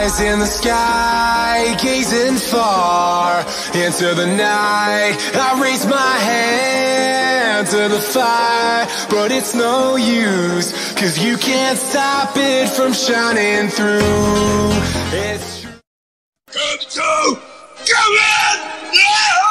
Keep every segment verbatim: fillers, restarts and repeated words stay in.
eyes in the sky, gazing far into the night. I raise my hand to the fire, but it's no use, cause you can't stop it from shining through. It's true. Come to, come in! Yeah!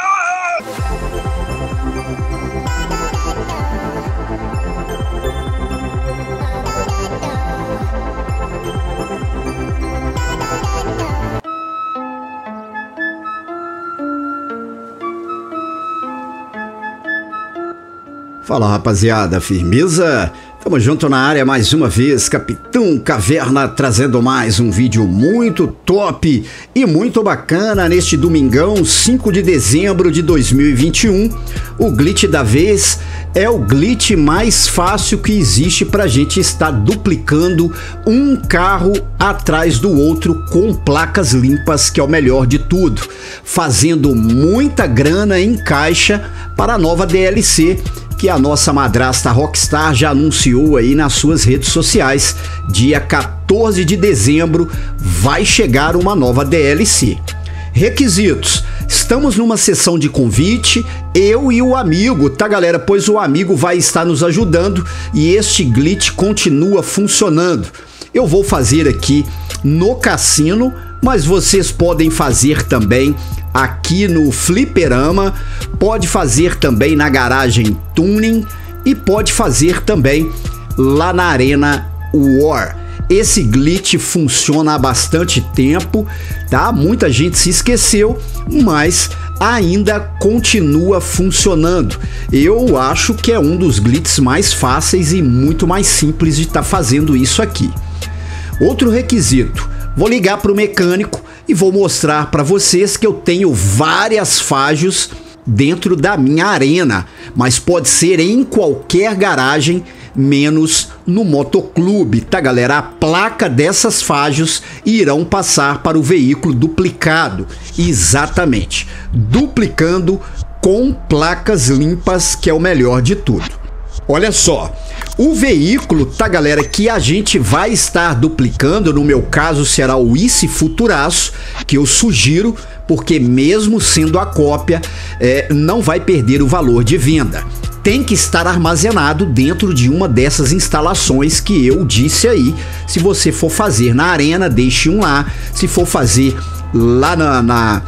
Fala, rapaziada, firmeza? Tamo junto na área mais uma vez, Capitão Caverna trazendo mais um vídeo muito top e muito bacana neste domingão, cinco de dezembro de dois mil e vinte e um. O glitch da vez é o glitch mais fácil que existe pra gente estar duplicando um carro atrás do outro com placas limpas, que é o melhor de tudo, fazendo muita grana em caixa para a nova D L C que a nossa madrasta Rockstar já anunciou aí nas suas redes sociais. Dia quatorze de dezembro vai chegar uma nova D L C. Requisitos: estamos numa sessão de convite, eu e o amigo, tá galera? Pois o amigo vai estar nos ajudando e este glitch continua funcionando. Eu vou fazer aqui no cassino, mas vocês podem fazer também aqui no fliperama, pode fazer também na garagem tuning e pode fazer também lá na arena war. Esse glitch funciona há bastante tempo, tá? Muita gente se esqueceu, mas ainda continua funcionando. Eu acho que é um dos glitches mais fáceis e muito mais simples de estar fazendo isso aqui. Outro requisito: vou ligar para o mecânico e vou mostrar para vocês que eu tenho várias fajos dentro da minha arena, mas pode ser em qualquer garagem, menos no motoclube, tá galera? A placa dessas fajos irão passar para o veículo duplicado, exatamente, duplicando com placas limpas, que é o melhor de tudo. Olha só, o veículo, tá galera, que a gente vai estar duplicando, no meu caso será o Easy Futuraço, que eu sugiro, porque mesmo sendo a cópia, é, não vai perder o valor de venda. Tem que estar armazenado dentro de uma dessas instalações que eu disse aí. Se você for fazer na arena, deixe um lá. Se for fazer lá na, na,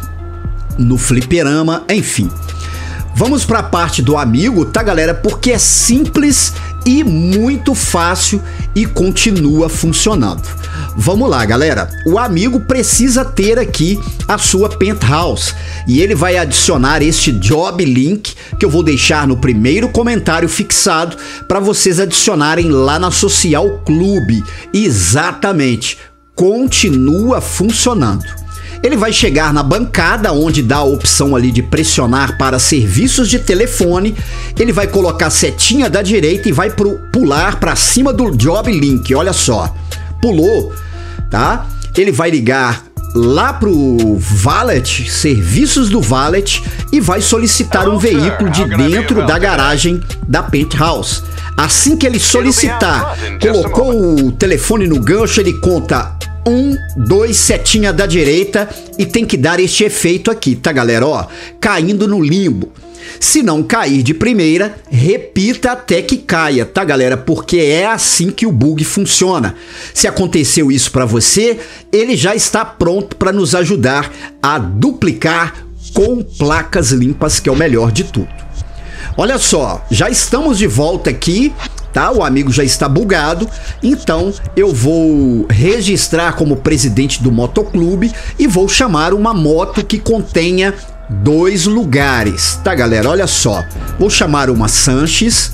no fliperama, enfim. Vamos para a parte do amigo, tá galera? Porque é simples e muito fácil e continua funcionando. Vamos lá, galera. O amigo precisa ter aqui a sua penthouse e ele vai adicionar este job link que eu vou deixar no primeiro comentário fixado para vocês adicionarem lá na Social Club. Exatamente, continua funcionando. Ele vai chegar na bancada onde dá a opção ali de pressionar para serviços de telefone. Ele vai colocar a setinha da direita e vai pro, pular para cima do job link. Olha só, pulou, tá? Ele vai ligar lá pro valet, serviços do valet, e vai solicitar um veículo de dentro da garagem da penthouse. Assim que ele solicitar, colocou o telefone no gancho, ele conta um, dois, setinha da direita e tem que dar este efeito aqui, tá galera? Ó, caindo no limbo. Se não cair de primeira, repita até que caia, tá galera? Porque é assim que o bug funciona. Se aconteceu isso para você, ele já está pronto para nos ajudar a duplicar com placas limpas, que é o melhor de tudo. Olha só, já estamos de volta aqui, tá? O amigo já está bugado, então eu vou registrar como presidente do motoclube e vou chamar uma moto que contenha dois lugares, tá galera? Olha só, vou chamar uma Sanches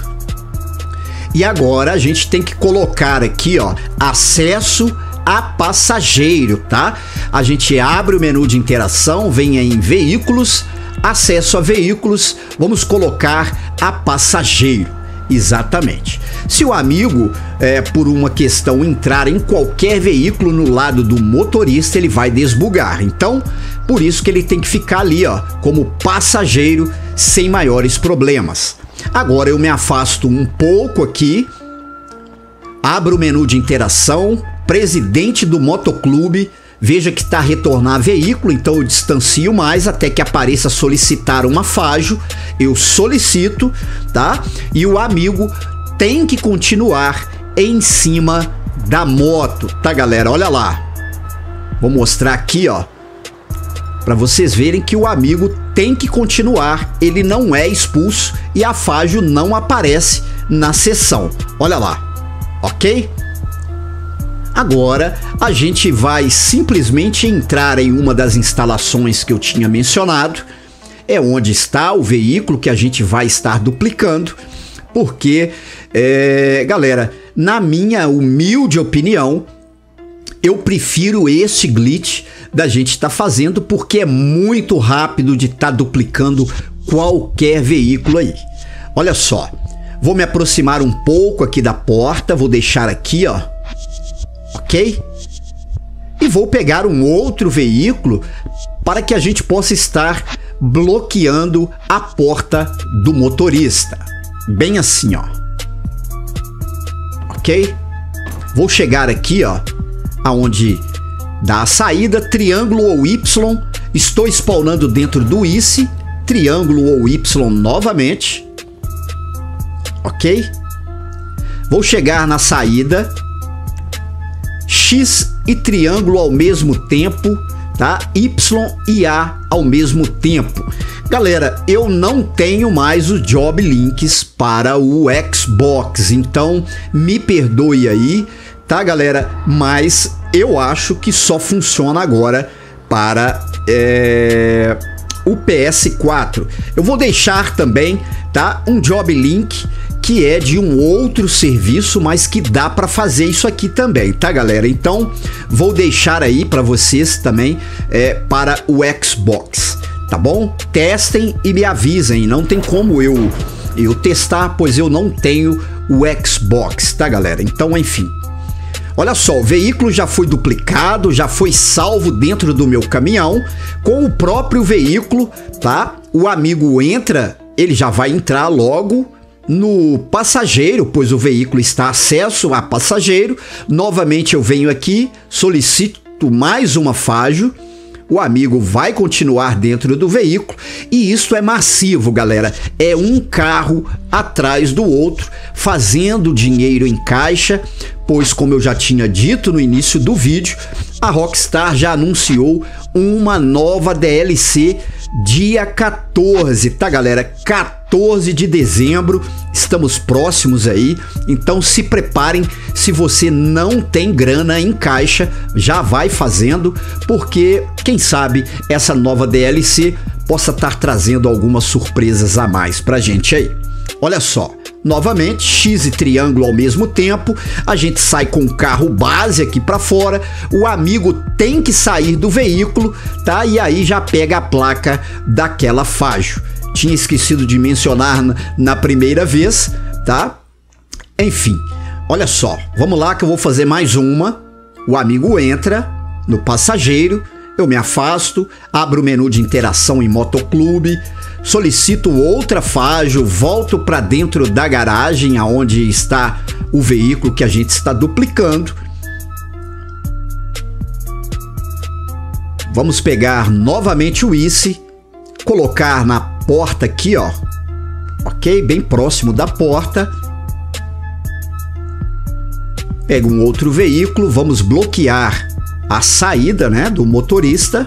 e agora a gente tem que colocar aqui, ó, acesso a passageiro, tá? A gente abre o menu de interação, vem em veículos, acesso a veículos, vamos colocar a passageiro. Exatamente. Se o amigo, é, por uma questão, entrar em qualquer veículo no lado do motorista, ele vai desbugar. Então, por isso que ele tem que ficar ali, ó, como passageiro, sem maiores problemas. Agora eu me afasto um pouco aqui, abro o menu de interação, presidente do motoclube, veja que está retornar veículo, então eu distancio mais até que apareça solicitar uma fágio, eu solicito, tá? E o amigo tem que continuar em cima da moto, tá, galera? Olha lá. Vou mostrar aqui, ó, para vocês verem que o amigo tem que continuar, ele não é expulso e a fágio não aparece na sessão. Olha lá, ok? Agora a gente vai simplesmente entrar em uma das instalações que eu tinha mencionado, é onde está o veículo que a gente vai estar duplicando, porque, é, galera, na minha humilde opinião, eu prefiro este glitch da gente estar tá fazendo, porque é muito rápido de estar tá duplicando qualquer veículo aí. Olha só, vou me aproximar um pouco aqui da porta, vou deixar aqui, ó, ok? E vou pegar um outro veículo para que a gente possa estar bloqueando a porta do motorista. Bem assim, ó. Ok? Vou chegar aqui, ó, aonde dá a saída, triângulo ou Y, estou spawnando dentro do I C, triângulo ou Y novamente, ok? Vou chegar na saída, X e triângulo ao mesmo tempo, tá? Y e A ao mesmo tempo. Galera, eu não tenho mais os Job Links para o Xbox, então me perdoe aí, tá, galera? Mas eu acho que só funciona agora para é, o P S quatro. Eu vou deixar também, tá, um Job Link que é de um outro serviço, mas que dá para fazer isso aqui também, tá, galera? Então vou deixar aí para vocês também é, para o Xbox, tá bom? Testem e me avisem, não tem como eu eu testar, pois eu não tenho o Xbox, tá, galera? Então, enfim. Olha só, o veículo já foi duplicado, já foi salvo dentro do meu caminhão com o próprio veículo, tá? O amigo entra, ele já vai entrar logo no passageiro, pois o veículo está acesso a passageiro. Novamente eu venho aqui, solicito mais uma fágio. O amigo vai continuar dentro do veículo e isso é massivo, galera. É um carro atrás do outro, fazendo dinheiro em caixa, pois, como eu já tinha dito no início do vídeo, a Rockstar já anunciou uma nova D L C dia quatorze, tá, galera? quatorze de dezembro, estamos próximos aí, então se preparem. Se você não tem grana em caixa, já vai fazendo, porque quem sabe essa nova D L C possa estar trazendo algumas surpresas a mais pra gente aí. Olha só, novamente, X e triângulo ao mesmo tempo, a gente sai com o carro base aqui para fora, o amigo tem que sair do veículo, tá? E aí já pega a placa daquela fágio. Tinha esquecido de mencionar na, na primeira vez, tá? Enfim, olha só, vamos lá que eu vou fazer mais uma. O amigo entra no passageiro, eu me afasto, abro o menu de interação em motoclube, solicito outra fágio, volto para dentro da garagem aonde está o veículo que a gente está duplicando. Vamos pegar novamente o I C, colocar na porta aqui, ó, ok? Bem próximo da porta. Pega um outro veículo, vamos bloquear a saída, né, do motorista.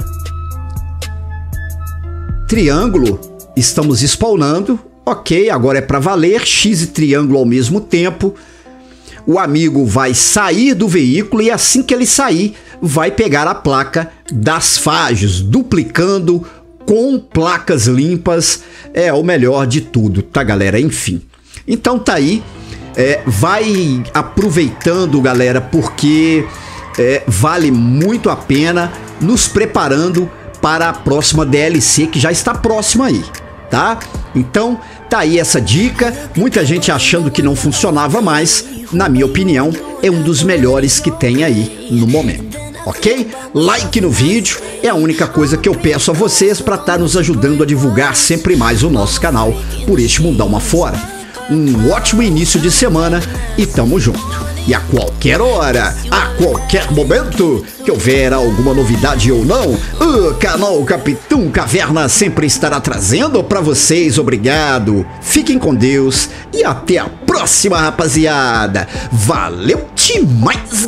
Triângulo, estamos spawnando, ok, agora é para valer, X e triângulo ao mesmo tempo. O amigo vai sair do veículo e assim que ele sair, vai pegar a placa das fágios, duplicando com placas limpas, é o melhor de tudo, tá, galera? Enfim, então tá aí, é, vai aproveitando, galera, porque é, vale muito a pena, nos preparando para a próxima D L C que já está próxima aí, tá? Então tá aí essa dica, muita gente achando que não funcionava mais, na minha opinião é um dos melhores que tem aí no momento, ok? Like no vídeo é a única coisa que eu peço a vocês para estar nos ajudando a divulgar sempre mais o nosso canal por este mundão afora. Um ótimo início de semana e tamo junto! E a qualquer hora, a qualquer momento que houver alguma novidade ou não, o canal Capitão Caverna sempre estará trazendo para vocês. Obrigado, fiquem com Deus e até a próxima, rapaziada. Valeu demais,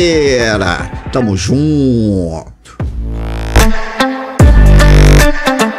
galera. Tamo junto.